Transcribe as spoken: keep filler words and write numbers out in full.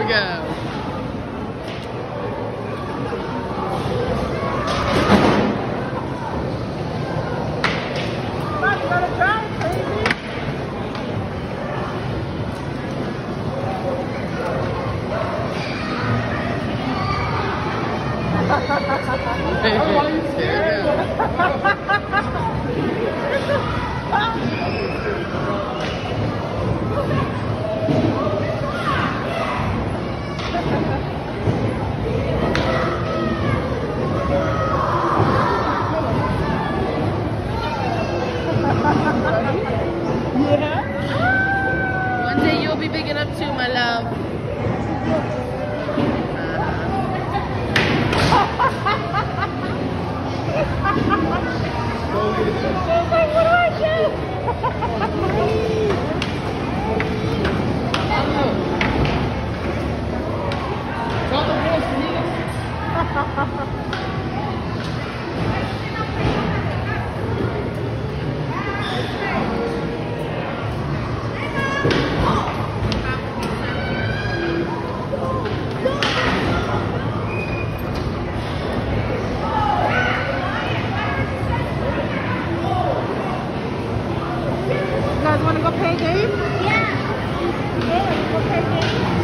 we go. Yeah. One day you'll be big enough too, my love. She's like, what do I do? You guys want to go play a game? Yeah. Yeah, go play a game.